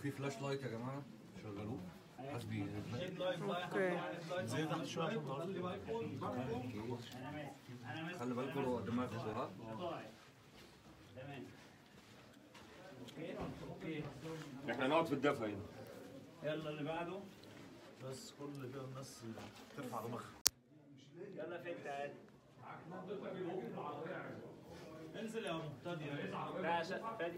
في فلاش لايت يا جماعه شغلوه حسبي. اوكي زي تحت شويه عشان خلي بالكم دماغ الشهاب. تمام. اوكي احنا نقعد في الدفا هنا. يلا اللي بعده. بس كل كده الناس ترفع دماغها. يلا فين تعال. انزل يا مقتدي. لا عشان فادي.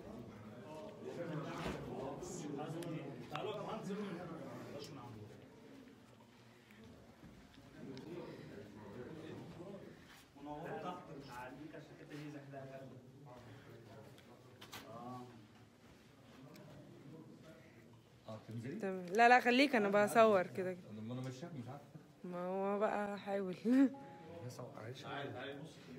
تعالوا كمان انزلوا من هنا. مش من عندكم. ونوروا تحت. عاديك عشان كده دي زحلقه. تنزلي؟ تمام. لا لا خليك انا بصور كده. ما انا مش عارف. ما هو بقى حاول. عادي عادي بص.